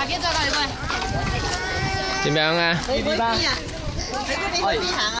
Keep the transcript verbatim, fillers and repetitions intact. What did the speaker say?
快幾隻啦？你喂， 點樣啊？ 你會邊啊？你估你會邊行啊？